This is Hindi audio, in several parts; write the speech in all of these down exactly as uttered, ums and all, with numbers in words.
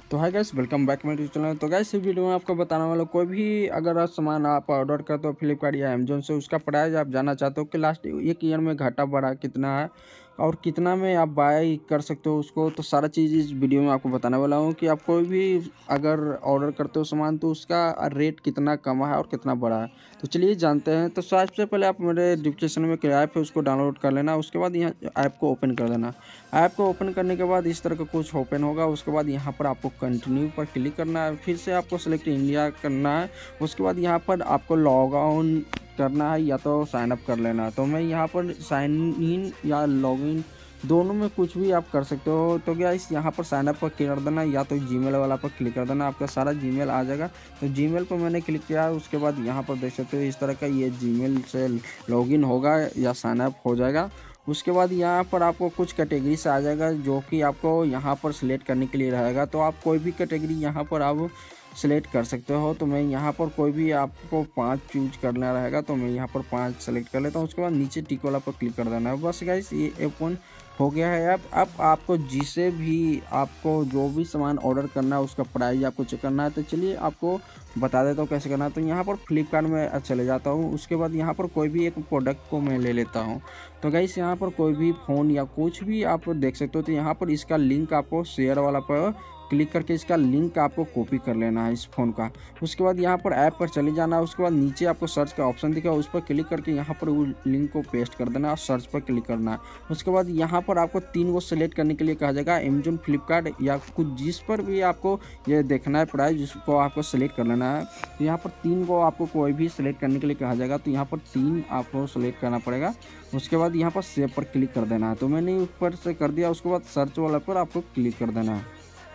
तो हाय गाइस, वेलकम बैक मेरे चैनल। तो गाइस इस वीडियो में आपको बताने वाला कोई भी अगर आप सामान आप ऑर्डर करते हो फ्लिपकार्ट या अमेजोन से, उसका प्राइस आप जानना चाहते हो कि लास्ट एक ईयर में घाटा बढ़ा कितना है और कितना में आप बाय कर सकते हो उसको, तो सारा चीज़ इस वीडियो में आपको बताने वाला हूँ कि आप कोई भी अगर ऑर्डर करते हो सामान तो उसका रेट कितना कम है और कितना बड़ा है। तो चलिए जानते हैं। तो सबसे पहले आप मेरे डिस्क्रिप्शन में क्या ऐप है उसको डाउनलोड कर लेना। उसके बाद यहाँ ऐप को ओपन कर देना। ऐप को ओपन करने के बाद इस तरह का कुछ ओपन होगा। उसके बाद यहाँ पर आपको कंटिन्यू पर क्लिक करना है, फिर से आपको सेलेक्ट इंडिया करना है। उसके बाद यहाँ पर आपको लॉग ऑन करना है या तो साइन अप कर लेना है। तो मैं यहाँ पर साइन इन या लॉग इन दोनों में कुछ भी आप कर सकते हो। तो क्या इस यहाँ पर साइन अप पर क्लिक कर देना या तो जीमेल वाला पर क्लिक कर देना, आपका सारा जीमेल आ जाएगा। तो जीमेल पर मैंने क्लिक किया। उसके बाद यहाँ पर देख सकते हो इस तरह का ये जीमेल से लॉगिन होगा या साइन अप हो जाएगा। उसके बाद यहाँ पर आपको कुछ कैटेगरी से आ जाएगा जो कि आपको यहाँ पर सिलेक्ट करने के लिए रहेगा। तो आप कोई भी कैटेगरी यहाँ पर आप सेलेक्ट कर सकते हो। तो मैं यहाँ पर कोई भी आपको पांच चूज करना रहेगा, तो मैं यहाँ पर पांच सेलेक्ट कर लेता हूँ। उसके बाद नीचे टिक वाला पर क्लिक कर देना है। बस गाइस ये ऐप वन हो गया है। अब अब आपको जिसे भी आपको जो भी सामान ऑर्डर करना है उसका प्राइस आपको चेक करना है। तो चलिए आपको बता देता हूँ कैसे करना है। तो यहाँ पर फ्लिपकार्ट में चले जाता हूँ। उसके बाद यहाँ पर कोई भी एक प्रोडक्ट को मैं ले लेता हूँ। तो गाइस यहाँ पर कोई भी फ़ोन या कुछ भी आप देख सकते हो। तो यहाँ पर इसका लिंक आपको शेयर वाला पर क्लिक करके इसका लिंक आपको कॉपी कर लेना है इस फ़ोन का। उसके बाद यहाँ पर ऐप पर चले जाना है। उसके बाद नीचे आपको सर्च का ऑप्शन दिखेगा, उस पर क्लिक करके यहाँ पर वो लिंक को पेस्ट कर देना और सर्च पर क्लिक करना है। उसके बाद यहाँ पर आपको तीन को सेलेक्ट करने के लिए कहा जाएगा, अमेजोन, फ्लिपकार्ट या कुछ जिस पर भी आपको ये देखना है प्राइस, जिसको आपको सेलेक्ट कर लेना है। तो यहाँ पर तीन को आपको कोई भी सेलेक्ट करने के लिए कहा जाएगा। तो यहाँ पर तीन आपको सेलेक्ट करना पड़ेगा। उसके बाद यहाँ पर सेव पर क्लिक कर देना है। तो मैंने ऊपर से कर दिया। उसके बाद सर्च वाला पर आपको क्लिक कर देना है।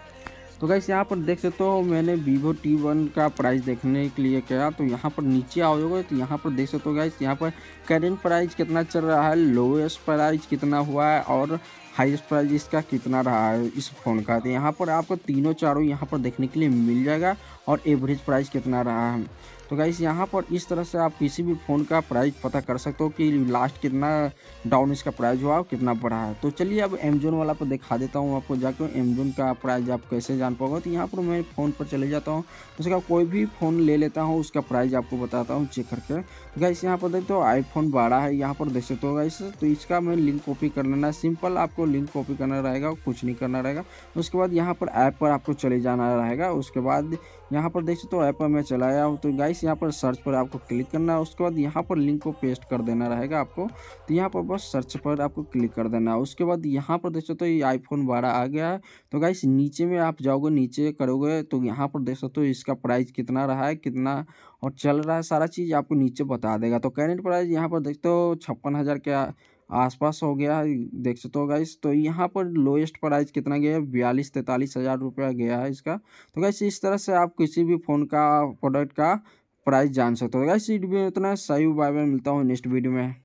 तो गाइस यहाँ पर देख सकते हो मैंने वीवो टी वन का प्राइस देखने के लिए किया। तो यहाँ पर नीचे आओगे तो यहाँ पर देख सकते हो गाइस यहाँ पर करेंट प्राइस कितना चल रहा है, लोएस्ट प्राइस कितना हुआ है और हाईएस्ट प्राइस इसका कितना रहा है इस फ़ोन का। तो यहाँ पर आपको तीनों चारों यहाँ पर देखने के लिए मिल जाएगा और एवरेज प्राइस कितना रहा है। तो गाइस यहाँ पर इस तरह से आप किसी भी फ़ोन का प्राइस पता कर सकते हो कि लास्ट कितना डाउन इसका प्राइस हुआ और कितना बढ़ा है। तो चलिए अब अमेजोन वाला पर दिखा देता हूँ आपको जाकर अमेजोन का प्राइस आप कैसे जान पाओगे। तो यहाँ पर मैं फ़ोन पर चले जाता हूँ, उसका कोई भी फ़ोन ले लेता हूँ, उसका प्राइस आपको बताता हूँ चेक करके। तो गाइस यहाँ पर देखते हो आईफोन बारह है, यहाँ पर देख सकते हो गाइस। तो इसका मैं लिंक कॉपी कर लेना है। सिंपल आपको लिंक कॉपी करना रहेगा, कुछ नहीं करना रहेगा। उसके बाद यहाँ पर ऐप पर आपको चले जाना रहेगा। उसके बाद यहाँ पर देख सकते हो ऐप पर मैं चलाया हूँ। तो गाइस यहाँ पर सर्च पर आपको क्लिक करना है। उसके बाद यहाँ पर लिंक को पेस्ट कर देना रहेगा आपको। तो यहाँ पर बस सर्च पर आपको क्लिक कर देना है। उसके बाद यहाँ पर देख सकते हो ये आईफोन बारह आ गया है। तो गाइस नीचे में आप जाओगे, नीचे करोगे तो यहाँ पर देख सकते हो इसका प्राइस कितना रहा है, कितना और चल रहा है, सारा चीज़ आपको नीचे बता देगा। तो करेंट प्राइस यहाँ पर देखते हो छप्पन हज़ार के आसपास हो गया है, देख सकते हो गाइस। तो यहाँ पर लोएस्ट प्राइस कितना गया है, बयालीस तैंतालीस हज़ार रुपया गया है इसका। तो गाइस इस तरह से आप किसी भी फ़ोन का प्रोडक्ट का प्राइस जान सकते हो। गाइस इस वीडियो में इतना। सही बाय बाय, मिलता हूँ नेक्स्ट वीडियो में।